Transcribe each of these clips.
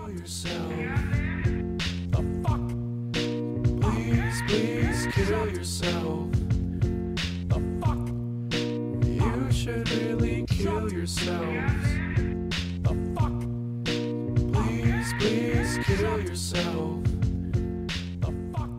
yourself. The fuck? Please, please kill yourself. The fuck? You should really kill yourselves. The fuck? Please, please kill yourself. The fuck?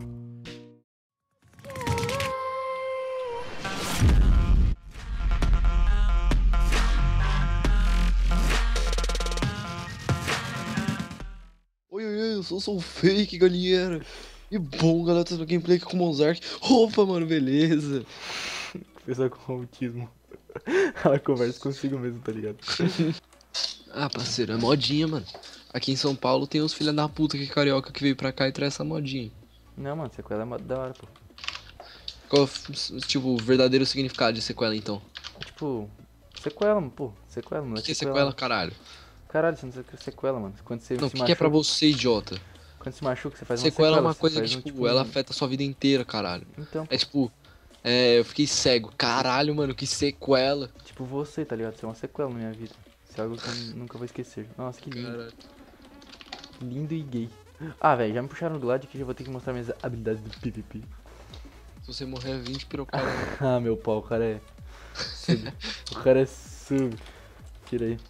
Oi, oi, oi, eu sou o Fake, galera. E bom, galera, tô no gameplay aqui com o Mozart. Opa, mano, beleza. Pessoa com autismo. Ela conversa consigo mesmo, tá ligado? Ah, parceiro, é modinha, mano. Aqui em São Paulo tem uns filha da puta que é carioca que veio pra cá e traz essa modinha. Não, mano, sequela é mó da hora, pô. Qual, tipo, o verdadeiro significado de sequela, então? Tipo, sequela, mano, pô. Sequela, O mano. que é sequela, caralho? Caralho, você não sabe o que é sequela, mano. Quando você Não, o se que é pra machuca. você, idiota? Quando se machuca, você faz uma Sequela é uma você coisa que, faz tipo, ela um- afeta a sua vida inteira, caralho. Então, É tipo, eu fiquei cego. Caralho, mano, que sequela. tipo você, tá ligado? Você é uma sequela na minha vida. Isso é algo que eu nunca vou esquecer. Nossa, que lindo. Caralho. Lindo e gay. Ah, velho, já me puxaram do lado que já vou ter que mostrar minhas habilidades do PVP. Se você morrer, 20 pirocadas. Ah, meu pau, o cara é sub. O cara é sub. Tira aí.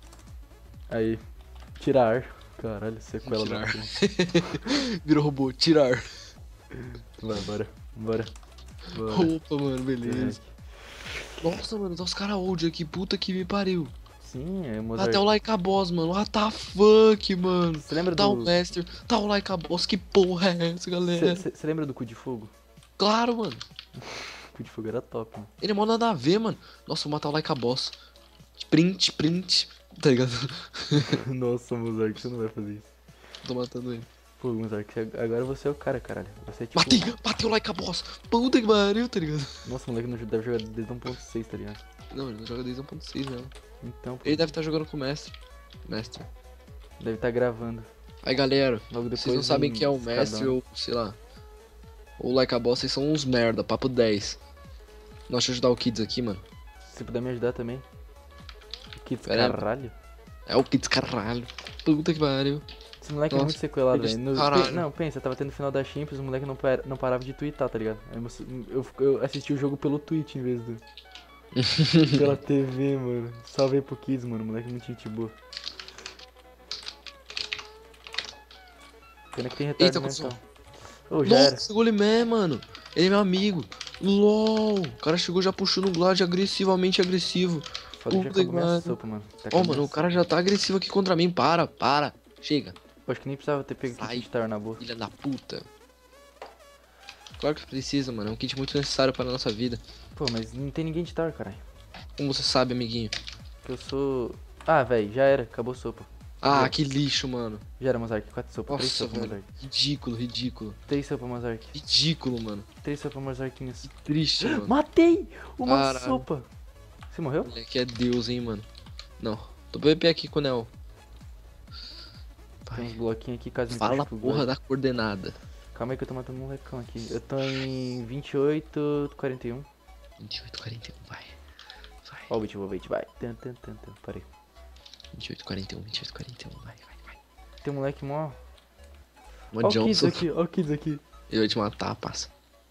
Aí. Tirar. Caralho, sequela da Tirar. porra. Virou robô, tirar. Vai, bora. Bora. Bora. Opa, mano, beleza. Nossa, mano, tá os caras old aqui, puta que me pariu. Sim, é Mozart. Até o Like a Boss, mano. What the fuck, mano. Você lembra Tá o do. Master, tá o Like a Boss, que porra é essa, galera? Você lembra do cu de fogo? Claro, mano. O cu de fogo era top, mano. Ele é mó nada a ver, mano. Nossa, vou matar o Like a Boss. Print, print. Tá ligado? Nossa, Mozart, você não vai fazer isso. Tô matando ele. Pô, Mozart, agora você é o cara, caralho. Você é tipo. Matei o Like a Boss. Puta que pariu, tá ligado? Nossa, o moleque não deve jogar desde 1.6, tá ligado? Não, ele não joga desde 1.6 mesmo. Então, pô, Ele deve estar jogando com o Mestre. Mestre. deve estar gravando. Aí, galera, Logo depois. vocês não sabem vem quem é o escadão. Mestre ou, sei lá. Ou Like a Boss, vocês são uns merda, papo 10. Nossa, deixa eu ajudar o Kids aqui, mano. Se puder me ajudar também. Que Pera aí. caralho. É o Kids, caralho. Puta que pariu. Esse moleque é Nossa, muito sequelado, eles- velho. caralho. Não, pensa, tava tendo final da Champions, o moleque não parava de twittar, tá ligado? Aí eu assisti o jogo pelo Twitch em vez do. Pela TV, mano. Salve aí pro Kids, mano. O moleque é muito gente boa. Pena que tem retardo Eita, mental. cuzão. Ô, já era. Nossa, Golimé, mano. Ele é meu amigo. LOL. O cara chegou já puxando o Glad agressivamente agressivo. Foda que já puta acabou minha que sopa, mano. Tá Ó, acabando mano, minha o cara já tá agressivo aqui contra mim. Para. Chega. sopa. Acho que nem precisava ter pego Sai. kit de tar na boca. Filha da puta. Claro que precisa, mano. É um kit muito necessário para a nossa vida. Pô, mas não tem ninguém de tar, caralho. Como você sabe, amiguinho. Que eu sou. Ah, velho, já era. Acabou sopa. Ah, Já. que lixo, mano. Já era, Mozart. 4 sopas. 3 Nossa, sopas, velho. Mozart. Ridículo, ridículo. 3 sopas, Mozart. Ridículo, mano. 3 sopas, Mozartinhos. Triste, mano. Matei! Uma Caralho. sopa! Você morreu? Moleque é Deus, hein, mano. Não. Tô PP aqui com o Nel. Tem uns Pai, bloquinhos aqui, caso me fala a puxe pro porra gol. da coordenada. Calma aí que eu tô matando um molecão aqui. Eu tô em 28, 41. 28, 41, vai. Vai. Ó o bait, vai. Tan. Parei. 28, 41, 28, 41, vai. Tem um moleque mó. Uma Ó o Kids Johnson. aqui, ó o Kids aqui. Ele vai te matar, passa.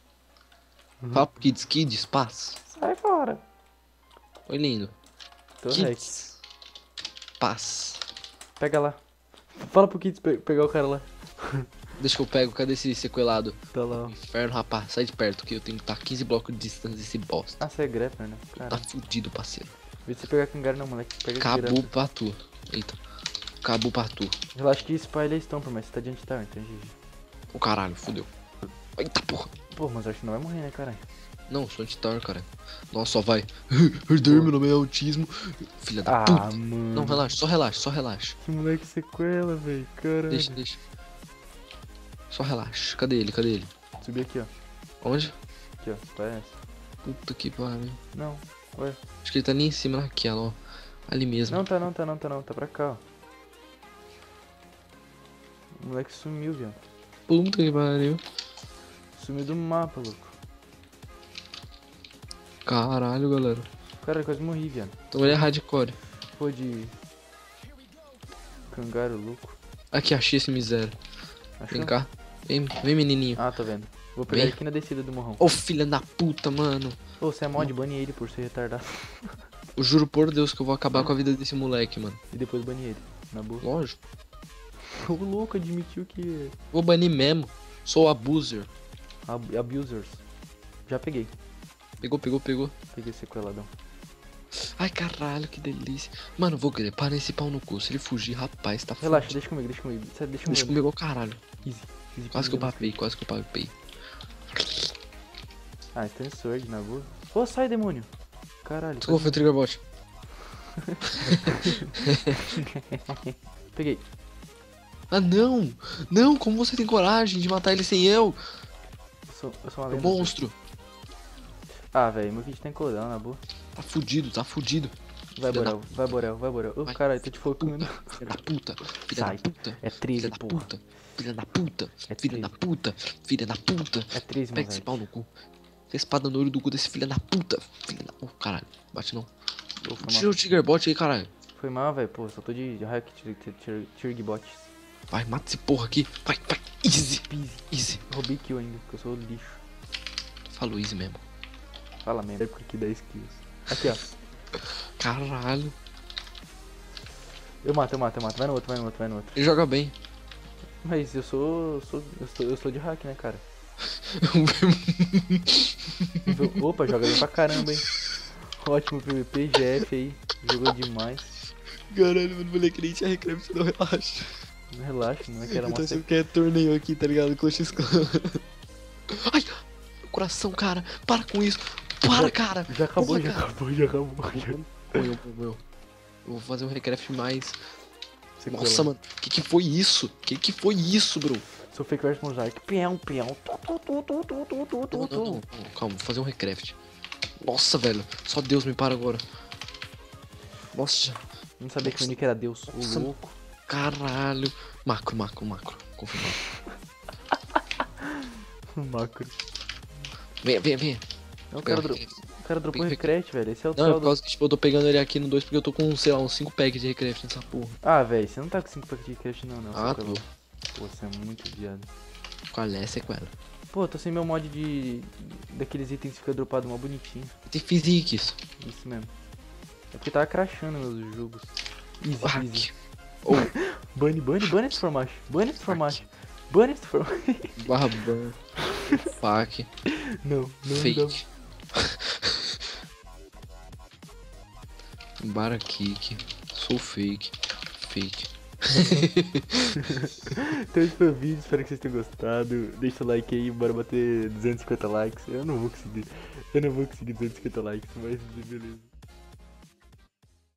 Fala pro Kids, passa. Sai fora. Oi, lindo. Tô hack. Kids. Paz. Pega lá. Fala pro Kids pegar o cara lá. Deixa que eu pego, cadê esse sequelado? Tá lá, ó. Inferno, rapaz, sai de perto que eu tenho que estar 15 blocos de distância desse bosta. Ah, você é grapper, né? Tá Cara, fudido, parceiro. vê se você pegar com não, moleque. Pega Acabou direto. pra tu. Eita. Acabou pra tu. Relaxa que Spy é Stomper, mas você tá diante de tar, então GG. Ô caralho, fudeu. Eita porra. Pô, mas acho que não vai morrer, né, caralho? Não, sou anti-tar, cara. Nossa, só vai. Herder, meu nome é autismo. Filha da puta. Mano. Não, relaxa, só relaxa. Que moleque sequela, velho. Caralho. Deixa. Só relaxa. Cadê ele? Subi aqui, ó. Onde? Aqui, ó. Parece. Puta que pariu. Não. Ué. Acho que ele tá ali em cima naquela, ó. Ali mesmo. Não tá. Tá pra cá, ó. O moleque sumiu, viado. Puta que pariu. Sumiu do mapa, louco. Caralho, galera. Cara, eu quase morri, viado. Então ele é hardcore. Pô de... Cangaro louco. Aqui, achei esse miséria. Achou? Vem cá. Vem, menininho. Ah, tô vendo. Vou pegar Vem. ele aqui na descida do morrão. Ô, filha da puta, mano. Ô, você é mod, bane ele por ser retardado. Eu juro por Deus que eu vou acabar com a vida desse moleque, mano. E depois bane ele, na boa. Lógico. O louco admitiu que... Vou banir mesmo. Sou abuser. Abusers. Já peguei. Pegou. Peguei esse sequeladão. Ai, caralho, que delícia. Mano, vou grepar nesse pau no cu. Se ele fugir, rapaz, tá Relaxa, fudido. deixa comigo. Sério, deixa Deixa comigo. comigo, caralho. Easy. Quase que eu comigo. papei. Ah, Stun Sword, na boa. Ô, sai, demônio. Caralho. Qual foi o trigger bot? Peguei. Ah, não! Não, como você tem coragem de matar ele sem eu? Eu sou uma É um lenda. monstro. Ah, velho, meu kit tem cooldown, na boa. Tá fudido. Vai, Filha da Borel, vai, Borel. Ô, Vai. caralho, tô te focando. Filha da puta. Filha Sai. da puta. É 13, Filha da porra. puta. Filha da puta. É Filha 13. da puta. Filha da puta. É 13, Pega esse moleque. pau no cu. Tem espada no olho do cu desse filho da puta. Filha da... Oh, caralho. Bate não. Pô, foi Tira mal, o trigger bot aí, caralho. foi mal, velho. Pô, só tô de hack Tirgbot. Vai, mata esse porra aqui. Vai. Easy. Easy. Roubei kill ainda, porque eu sou lixo. Falou easy mesmo. Fala mesmo. Época aqui 10 kills. Aqui, ó. Caralho. Eu mato. Vai no outro. Ele joga bem. Mas eu sou de hack, né, cara? Opa, joga bem pra caramba, hein? Ótimo PVP, GF aí. Jogou demais. Caralho, mano, moleque nem tinha recrame, não relaxa. Não relaxa, não é que era Eu uma tô achando que é torneio aqui, tá ligado? Clash Clan. Ai, meu coração, cara. Para com isso. Para, cara. Já acabou, Porra, já cara. acabou, já acabou. Eu vou fazer um recraft mais. Você Nossa, cola. mano. Que foi isso? Que foi isso, bro? Sou fake versus mosaic. Peão. Não. Calma, vou fazer um recraft. Nossa, velho. Só Deus me para agora. Nossa. Não sabia que meu nick era Deus. Nossa. O louco. Caralho. Macro. Confirmado. Macro. Vem. Não, o cara dropou Vem, recrete, velho. Esse é o Não, é céu por do... causa que tipo, eu tô pegando ele aqui no 2 porque eu tô com, sei lá, uns 5 packs de recraft nessa porra. Ah, velho, você não tá com 5 packs de recrete não, Ah, você tô. Pô, você é muito viado. Qual é a sequela? Pô, tô sem meu mod daqueles itens que fica dropado mó bonitinho. Tem physics. Isso mesmo. É porque tava crashando meus jogos. Easy. Hack. Ou Bane esse formato. Bane esse formato. barra ban. Pack. Não. Fake. Bara kick. Sou fake. Então esse foi o vídeo, espero que vocês tenham gostado. Deixa o like aí, bora bater 250 likes. Eu não vou conseguir 250 likes, mas beleza.